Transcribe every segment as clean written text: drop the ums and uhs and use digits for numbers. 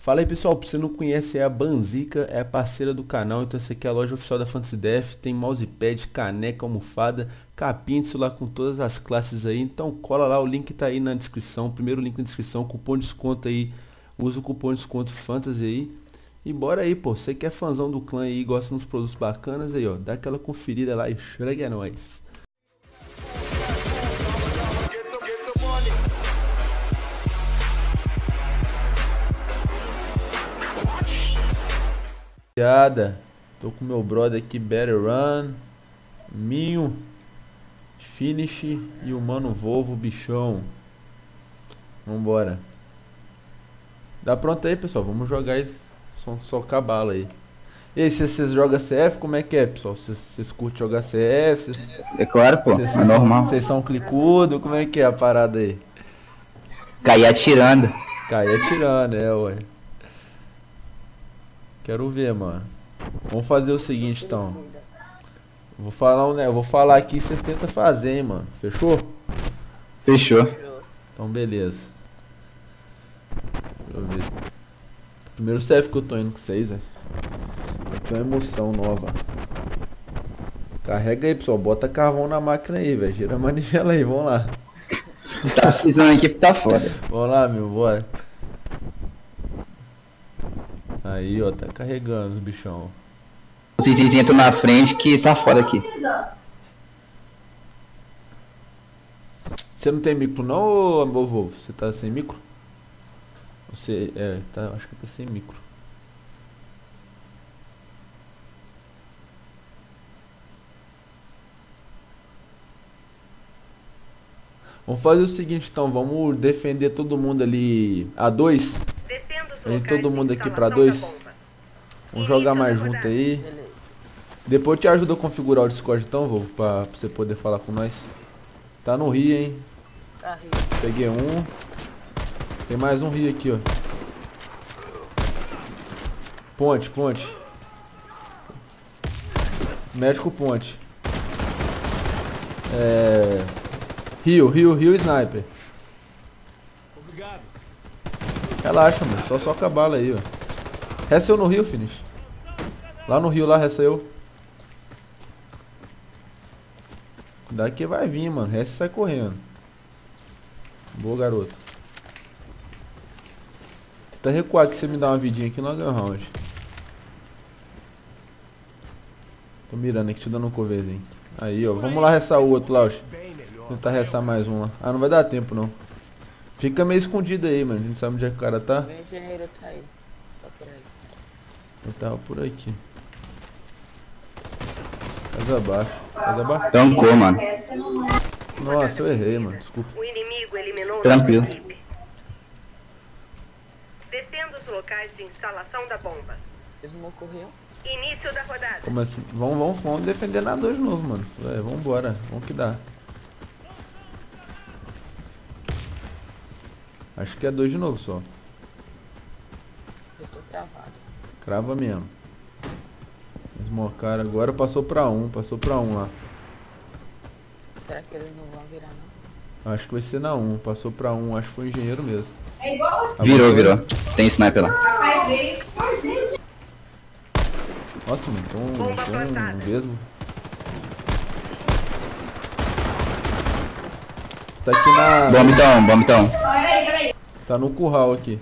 Fala aí pessoal, pra você não conhece, é a Banzica, é a parceira do canal, então essa aqui é a loja oficial da Fantasy Death, tem mousepad, caneca, almofada, capinha de celular com todas as classes aí, então cola lá, o link tá aí na descrição, primeiro link na descrição, cupom de desconto aí, usa o cupom de desconto Fantasy aí, e bora aí pô, você que é fãzão do clã aí, gosta dos produtos bacanas aí ó, dá aquela conferida lá e chega é nóis. Piada. Tô com meu brother aqui, Better Run, Minho, Finish e o mano Volvo, bichão. Vambora. Dá pronto aí, pessoal. Vamos jogar aí. Socar bala aí. E aí, vocês jogam CS? Como é que é, pessoal? Vocês curtem jogar CS? É claro, pô, é normal. Vocês são clicudo? Como é que é a parada aí? Cair atirando. Cair atirando, ué. Quero ver, mano. Vamos fazer o seguinte, então. Vou falar aqui e vocês tentam fazer, hein, mano. Fechou? Fechou. Então, beleza. Deixa eu ver. Primeiro CF que eu tô indo com vocês, velho. Eu tenho uma emoção nova. Carrega aí, pessoal. Bota carvão na máquina aí, velho. Gira a manivela aí, vamos lá. Tá precisando aqui porque tá foda. Vamos lá, meu, bora. Aí, ó, tá carregando os bichão. Vocês entram na frente que tá foda aqui. Você não tem micro não, ô Volvo? Você tá sem micro? Você, tá, acho que tá sem micro. Vamos fazer o seguinte então, vamos defender todo mundo ali a 2. Todo mundo aqui pra 2. Vamos jogar mais junto aí. Depois eu te ajudo a configurar o Discord então, Volvo, pra você poder falar com nós. Tá no Rio, hein? Peguei um. Tem mais um Rio aqui, ó. Ponte. Médico ponte. Rio, sniper. Obrigado. Relaxa, mano. Só soca a bala aí, ó. Resta eu no Rio, Finish. Lá no Rio, lá, resta eu. Daqui vai vir, mano. Resta sai correndo. Boa, garoto. Tenta recuar aqui, você me dá uma vidinha aqui no Gun Round. Tô mirando aqui, te dando um coverzinho. Aí, ó. Vamos lá restar o outro lá, ó. Tentar restar mais um lá. Ah, não vai dar tempo, não. Fica meio escondido aí, mano. A gente sabe onde é que o cara tá. O engenheiro tá aí. Tá por aí. Eu tava por aqui. Casa abaixo. Tancou, mano. Nossa, eu errei, mano. Desculpa. O inimigo eliminou Tranquilo. nossa equipe. Defenda os locais de instalação da bomba. Eles não ocorreu. Início da rodada. Como assim? Vamos defender na 2 de novo, mano. Vambora. Vamos que dá. Acho que é 2 de novo só. Eu tô travado. Crava mesmo. Smocar agora passou pra 1. Passou pra 1 lá. Será que eles não vão virar, não? Acho que vai ser na 1. Passou pra 1. Acho que foi engenheiro mesmo. Virou. Tem sniper lá. Nossa, mano. Tem um vesgo. Tá aqui na... Bombitão. Tá no curral aqui.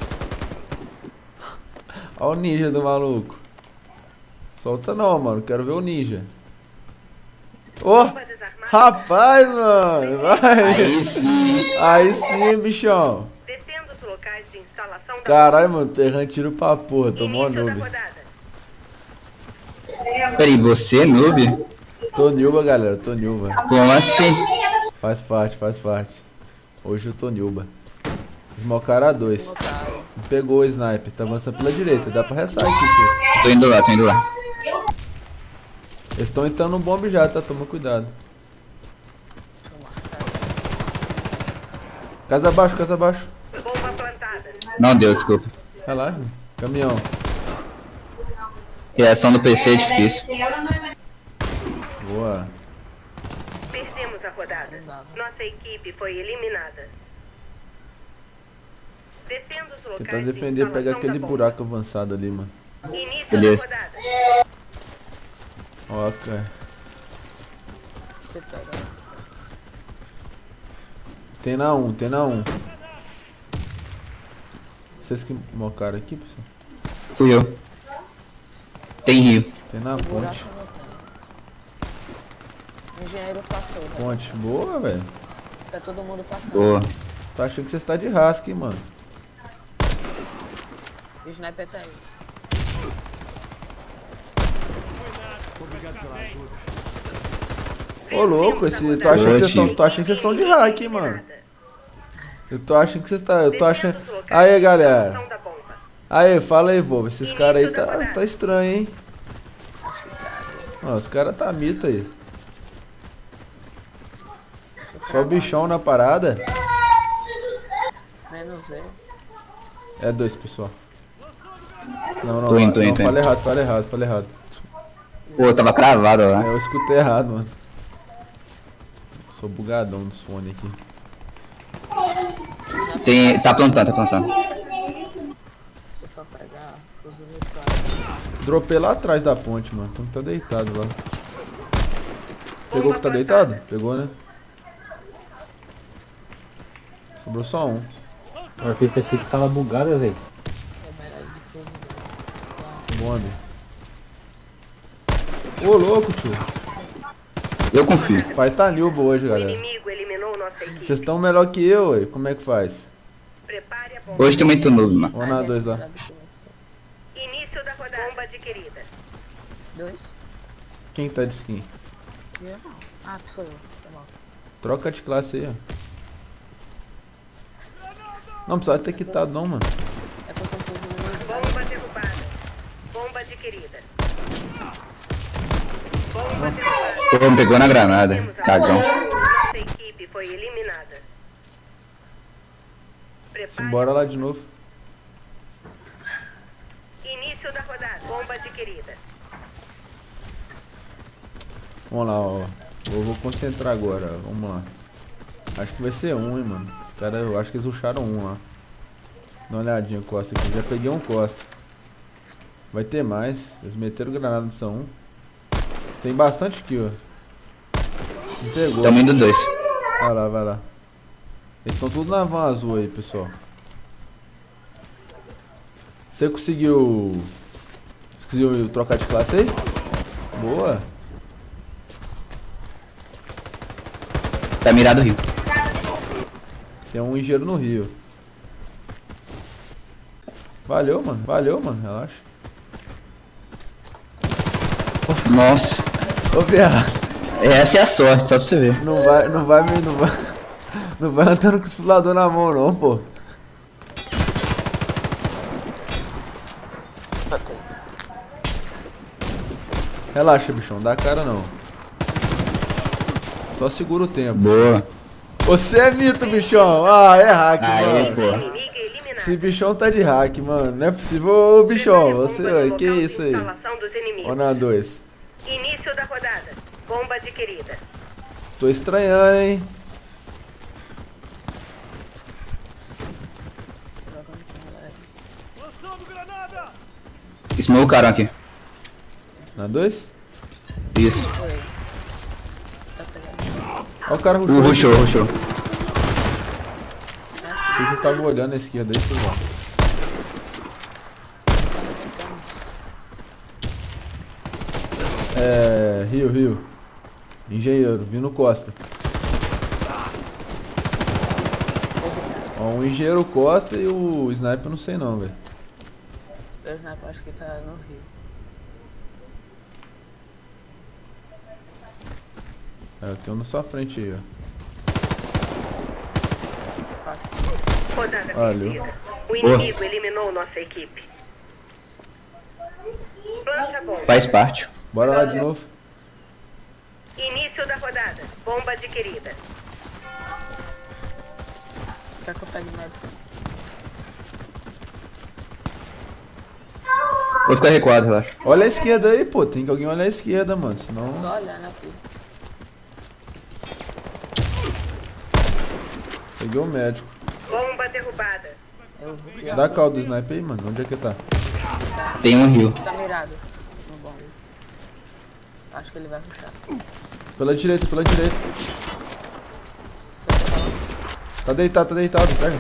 Olha o ninja do maluco. Solta não, mano. Quero ver o ninja. Ô! Rapaz, mano. Vai. Aí sim, bichão. Defenda os locais de instalação da Caralho, mano. Tô errando tiro pra porra. Tô mó Início da noob. rodada. Peraí, você, noob? Tô nilba, galera. Tô nilba. Como assim? Faz parte. Hoje eu tô nilba. Smocar a 2. Pegou o sniper. Tá avançando pela direita. Dá pra ressar aqui, sim. Tô indo lá. Eles estão entrando no bomb já, tá? Toma cuidado. Casa abaixo. Bomba plantada. Não deu, desculpa. Relaxa. Caminhão. Reação do PC é difícil. Boa. Perdemos a rodada. Nossa equipe foi eliminada. Defenda os locais Tentar de defender, pegar instalação aquele da bomba. buraco avançado ali, mano. Início Beleza. da rodada. Ó, cara. Você pega. Tem na 1, tem na 1. Vocês que mocaram aqui, pessoal? Fui eu. Tem rio. Tem na Buraco ponte. não tem. O engenheiro passou. Né? Ponte, boa, velho. Tá todo mundo passando. Boa. Tô achando que você está de rasca, hein, mano. O sniper tá aí. Ô, louco, esse. Tô achando que vocês estão de hack, hein, mano. Eu tô achando que vocês tá. Eu tô achando. Defenda os locais Aí, de galera. instalação da bomba. Aí, fala aí, vô. Esses caras aí tá estranho, hein. Ó, os caras tá mito aí. Só o bichão na parada. Menos eu. É 2, pessoal. Não, Tô indo. falei errado. Pô, tava cravado lá. Eu escutei errado, mano. Sou bugadão dos fones aqui. Tá plantando. Deixa eu só pegar os uniformes. Dropei lá atrás da ponte, mano. Então tá deitado lá. Pegou que tá deitado? Pegou, né? Sobrou só um. A pista aqui tava bugada, velho. É melhor de defesa. Bom, amigo. Ô, louco, tio. Eu confio. Pai tá nilbo hoje, O galera. inimigo eliminou nossa equipe. Vocês estão melhor que eu, ué. Como é que faz? Prepare a bomba. Hoje tem muito novo, mano. Vamos na 2 lá. Início da rodada. Bomba adquirida. 2? Quem tá de skin? Eu não. Ah, que sou eu. Tá bom. Troca de classe aí, ó. Não precisa ter quitado não, mano. É com certeza o Bomba derrubada. Bomba adquirida. Bomba derrubada. Pô, me pegou na granada. Temos a Cagão. bomba. Nossa equipe foi eliminada. Prepare. Simbora lá de novo. Início da rodada. Bomba adquirida. Vamos lá, ó. Eu vou concentrar agora, ó. Vamos lá. Acho que vai ser um, hein, mano. Os caras, eu acho que eles rusharam um lá. Dá uma olhadinha, Costa, aqui. Já peguei um Costa. Vai ter mais. Eles meteram granada nessa um. Tem bastante aqui, ó. Não pegou. Tamo indo 2. Vai lá, vai lá. Eles estão tudo na van azul aí, pessoal. Você conseguiu... Conseguiu trocar de classe aí? Boa. Tá mirado o rio. Tem um engenheiro no rio. Valeu, mano. Relaxa. Nossa. Ô, viado. Essa é a sorte, só pra você ver. Não vai andando com o explorador na mão, não, pô. Relaxa, bichão. Dá cara, não. Só segura o tempo. Boa. Você é mito, bichão. Ah, é hack, Aí, mano. pô. Inimiga eliminada. Esse bichão tá de hack, mano. Não é possível. Ô, bichão. Você, Bomba no ué, que local de isso aí? instalação dos inimigos. Ó na 2. Início da rodada. Bomba adquirida. Tô estranhando, hein. Smokearam aqui. Na 2? Isso. Foi. Tá pegando. Ó o cara rushou. Rushou. Não sei se vocês estavam olhando à esquerda aí, pessoal. É... Rio. Engenheiro, vindo Costa. Ó, um engenheiro Costa e o sniper eu não sei não, velho. O sniper acho que tá no rio. É, eu tenho na sua frente aí, ó. Rodada Valeu. perdida. O inimigo eliminou nossa equipe. Plancha bomba. Faz parte. Bora lá de novo. Início da rodada. Bomba adquirida. Quer que eu pegue médico? Vou ficar recuado, relaxa. Olha a esquerda aí, pô. Tem que alguém olhar a esquerda, mano. Senão... Tô olhando aqui. Peguei o médico. Bomba derrubada. Eu vou. Dá caldo do sniper aí, mano. Onde é que tá? Tem um rio. Tá mirado no bom. Acho que ele vai rushar. Pela direita, pela direita. Tá deitado, pega.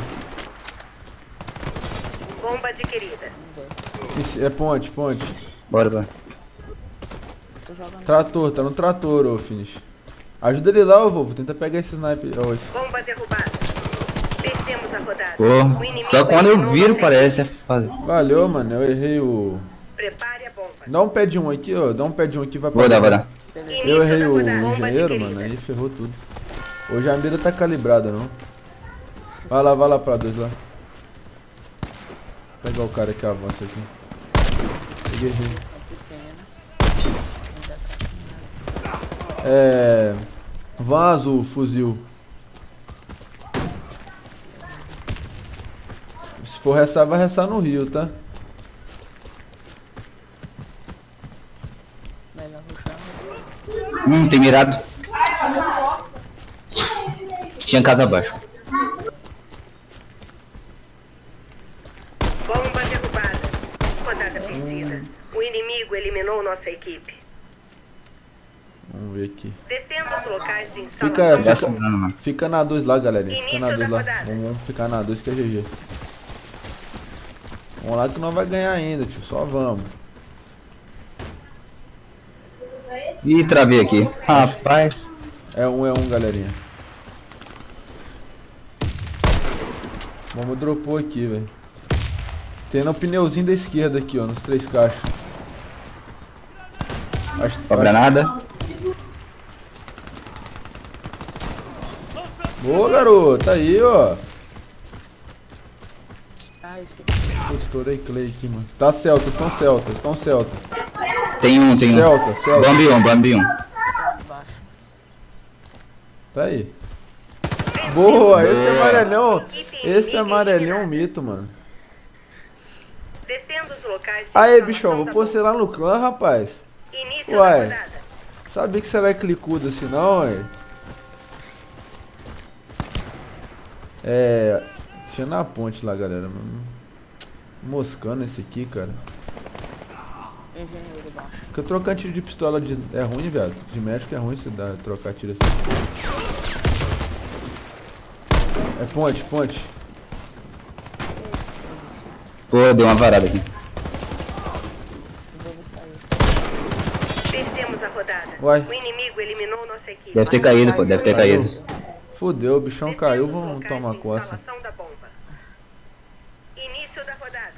Bomba adquirida. É ponte. Bora. Tô jogando. Trator, tá no trator, ô Finish. Ajuda ele lá, ô Volvo. Tenta pegar esse sniper. Ó, esse. Bomba derrubada. Perdemos a rodada. Pô, O inimigo só quando eu eliminou viro nossa parece. É fazer. Valeu, mano. Eu errei o... equipe. Prepare a bomba. Dá um pé de um aqui, ó. Dá um pé de um aqui, vai pra Vou dar, casa. vai dar. Beleza. Eu Início errei da o rodada. Bomba engenheiro, adquirida. mano. Aí ferrou tudo. Hoje a mira tá calibrada, não. Vai lá pra dois lá. Vou pegar o cara que avança aqui. Peguei. São pequena. Ainda tá Van azul, fuzil. Se for restar, vai restar no rio, tá? melhor rushar. Tem mirado. Tinha casa abaixo. Bomba derrubada. Rodada perdida. O inimigo eliminou nossa equipe. Vamos ver aqui. Defenda os locais de Fica, instalação. Vai sobrando, mano. fica na 2 lá, galerinha. Fica Início na 2 da lá. rodada. Vamos ficar na 2 que é GG. Vamos lá que nós vai ganhar ainda, tio. Só vamos. Ih, travei aqui. Rapaz. É um, galerinha. Vamos dropou aqui, velho. Tem no pneuzinho da esquerda aqui, ó. Nos 3 caixas. Cobra nada. Boa, garoto. Aí, ó. Ai, filho. Putz, estourei clay aqui, mano. Tá celta, estão celta. Tem um. Celta. Bambi 1. Embaixo. Tá aí. Boa, esse amarelinho é um mito, mano. Defenda os locais de Aí, instalação bichão, vou da pôr você lá no clã, rapaz. bomba. Início Uai. da rodada. Sabia que você era clicudo assim, não, ué? Tinha na ponte lá, galera. Moscando esse aqui, cara. Engenheiro baixo. Porque trocar tiro de pistola é ruim, viado. De médico é ruim se dá trocar tiro assim. É ponte. Pô, deu uma varada aqui. O jogo saiu. Perdemos a rodada. Uai. O inimigo eliminou nossa equipe. Deve ter caído, pô. Deve ter caído. Fudeu, o bichão Defenda caiu, os vamos locais tomar de coça. instalação da bomba. Início da rodada.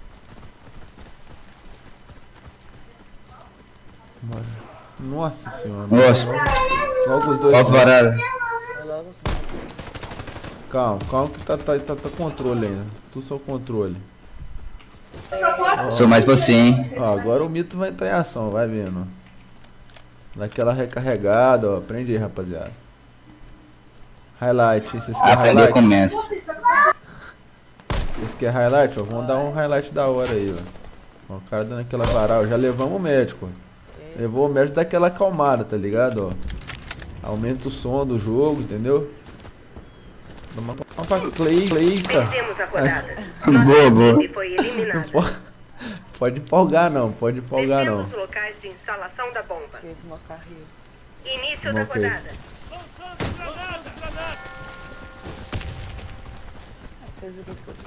Nossa senhora. Nossa. Logo os dois. Ó a varada. Foi logo os Calma que tá controle ainda. Tu só controle. Sou mais você, hein. Ó, agora o mito vai entrar em ação, vai vendo. Daquela recarregada, ó. Aprende aí, rapaziada. Highlight, vocês querem Aprender highlight? começa. Vocês querem highlight? Ó, vamos dar um highlight da hora aí, ó. Ó, o cara dando aquela varal, já levamos o médico. Levou o médico daquela acalmada, tá ligado, ó. Aumenta o som do jogo, entendeu? Vamos pra Clay, tá. Perdemos a rodada. Boa. Equipe foi eliminada. Pode empolgar não, Defenda os locais de instalação da bomba. fez uma carreira. Início da Ok. rodada. Fez o que foi.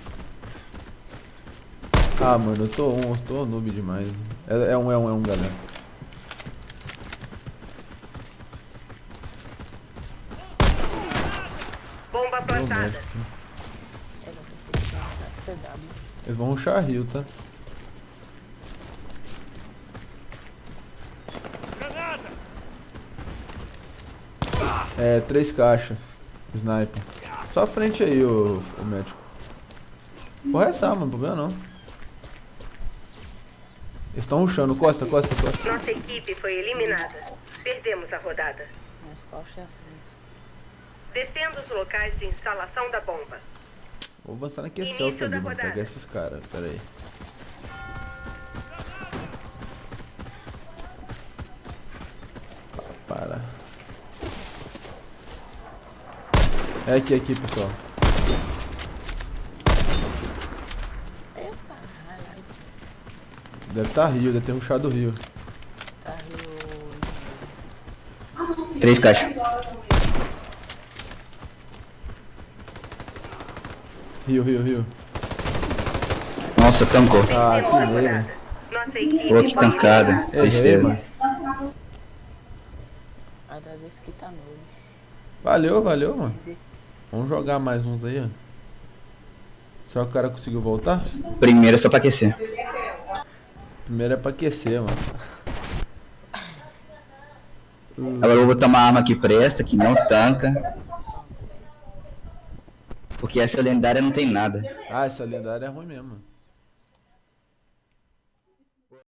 Ah, mano, eu tô noob demais. É um, galera. Bomba Meu plantada. médico. Eu não pensei que ia dar CW. Eles vão rushar rio, tá? É, 3 caixas. Sniper. Só à frente aí, o médico. Porra, essa, mano, problema não. Eles estão rushando. Costa. Nossa equipe foi eliminada. Perdemos a rodada. Tem as costas e a frente. Defenda os locais de instalação da bomba. Vou avançar naquele Início celta ali, da mano. rodada. Pegar esses caras. Pera aí. Para. É aqui, pessoal. Deve estar Rio, deve ter rushado o Rio. Tá Rio. 3 caixas. Rio. Nossa, tancou. Ah, pilhei, mano. Nossa equipe Pô, que tancada. Errei, Tristeza. mano. Cada vez que tá novo. Valeu, mano. Vamos jogar mais uns aí, ó. Só que o cara conseguiu voltar? Primeiro é só pra aquecer. Primeiro é pra aquecer, mano. Agora eu vou botar uma arma que presta, que não tanca. Porque essa lendária não tem nada. Ah, essa lendária é ruim mesmo.